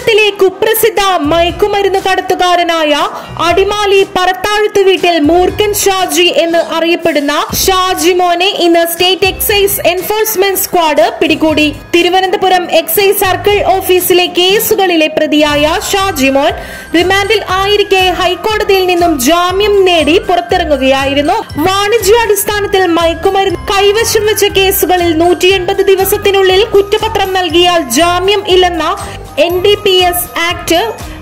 കേരളത്തിലെ കുപ്രസിദ്ധ മയക്കുമരുന്ന് കടത്തുകാരനായ അടിമാലി പറത്താഴത്ത് വീട്ടിൽ മൂർഖൻ ഷാജി എന്ന് അറിയപ്പെടുന്ന ഷാജിമോനെ ഇന്ന് സ്റ്റേറ്റ് എക്സൈസ് എൻഫോഴ്സ്മെന്റ് സ്ക്വാഡ് പിടികൂടി. തിരുവനന്തപുരം എക്സൈസ് സർക്കിൾ ഓഫീസിലെ കേസുകളിലെ പ്രതിയായ ഷാജിമോൻ റിമാൻഡിൽ ആയിരിക്കെ ഹൈക്കോടതിയിൽ നിന്നും ജാമ്യം നേടി പുറത്തിറങ്ങുകയായിരുന്നു. വാണിജ്യാടിസ്ഥാനത്തിൽ മയക്കുമരുന്ന് കൈവശം വെച്ച കേസുകളിൽ 180 ദിവസത്തിനുള്ളിൽ കുറ്റപത്രം നൽകിയാൽ ജാമ്യം ഇല്ലെന്ന NDPS ആക്ട്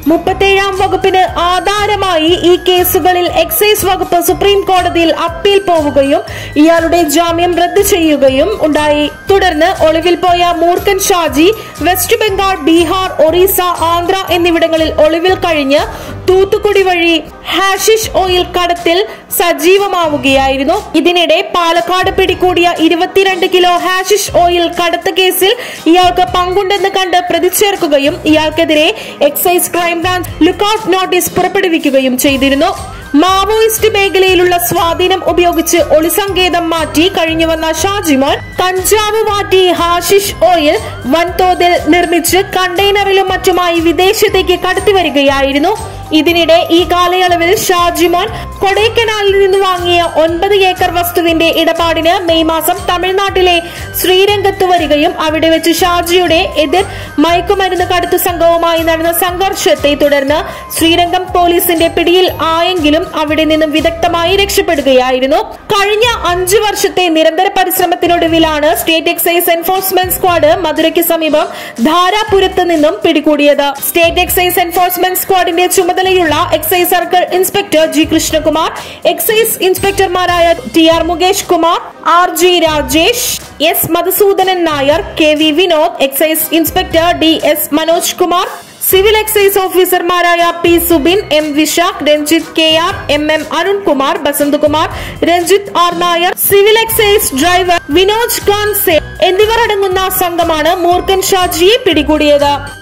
37 വകുപ്പിന് ആധാരമായി ഈ കേസുകളിൽ എക്സൈസ് വകുപ്പ് സുപ്രീം കോടതിയിൽ അപ്പീൽ പോവുകയും ഇയാളുടെ ജാമ്യം റദ്ദു ചെയ്യുകയും ഉണ്ടായി. തുടർന്ന് ഒളിവിൽ പോയ മൂർഖൻ ഷാജി വെസ്റ്റ് ബംഗാൾ, ബീഹാർ, ഒറീസ, ആന്ധ്ര എന്നിവിടങ്ങളിൽ ഒളിവിൽ കഴിഞ്ഞ് തൂത്തുക്കുടി വഴി ഹാഷിഷ് ഓയിൽ കടത്തിൽ സജീവമാവുകയായിരുന്നു. ഇതിനിടെ പാലക്കാട് പിടികൂടിയ 22 കിലോ ഹാഷിഷ് ഓയിൽ കടത്ത് കേസിൽ ഇയാൾക്ക് പങ്കുണ്ടെന്ന് കണ്ട് പ്രതി ചേർക്കുകയും ഇയാൾക്കെതിരെ എക്സൈസ് ക്രൈംബ്രാഞ്ച് ലുക്കൌട്ട് നോട്ടീസ് പുറപ്പെടുവിക്കുകയും ചെയ്തിരുന്നു. മാവോയിസ്റ്റ് മേഖലയിലുള്ള സ്വാധീനം ഉപയോഗിച്ച് ഒളിസങ്കേതം മാറ്റി കഴിഞ്ഞുവന്ന ഷാജിമോൻ കഞ്ചാവ് മാറ്റി ഹാഷിഷ് ഓയിൽ വൻതോതിൽ നിർമ്മിച്ച് കണ്ടെയ്നറിലും മറ്റുമായി വിദേശത്തേക്ക് കടത്തിവരികയായിരുന്നു. ഇതിനിടെ ഈ കാലയളവിൽ ഷാജിമോൻ കൊടൈക്കനാലിൽ നിന്ന് വാങ്ങിയ 9 ഏക്കർ വസ്തുവിന്റെ ഇടപാടിന് മെയ് മാസം തമിഴ്നാട്ടിലെ ശ്രീരംഗത്ത് വരികയും അവിടെ വെച്ച് ഷാജിയുടെ എതിർ മയക്കുമരുന്ന് കടത്തു സംഘവുമായി നടന്ന സംഘർഷത്തെ തുടർന്ന് ശ്രീരംഗം പോലീസിന്റെ പിടിയിൽ ആയെങ്കിലും അവിടെ നിന്നും വിദഗ്ധമായി രക്ഷപ്പെടുകയായിരുന്നു. കഴിഞ്ഞ 5 വർഷത്തെ നിരന്തര പരിശ്രമത്തിനൊടുവിലാണ് സ്റ്റേറ്റ് എക്സൈസ് എൻഫോഴ്സ്മെന്റ് സ്ക്വാഡ് മധുരയ്ക്ക് സമീപം ധാരാപുരത്ത് നിന്നും പിടികൂടിയത്. സ്റ്റേറ്റ് എക്സൈസ് എൻഫോഴ്സ്മെന്റ് സ്ക്വാഡിന്റെ ചുമതലയുള്ള excise circle inspector G Krishnakumar, excise ഇൻസ്പെക്ടർമാരായ TR Mukesh Kumar, RG Rajesh, S Madhusudanan Nair, KV Vinod, excise inspector DS Manoj Kumar, civil excise ഓഫീസർമാരായ P Subin, M Vishakh, Ranjith KR, MM Arunkumar, Basanthakumar, Ranjith R Nair, civil excise driver Vinoj Khan എന്നിവർ അടങ്ങുന്ന സംഘമാണ് മൂർഖൻ ഷാജിയെ പിടികൂടിയത്.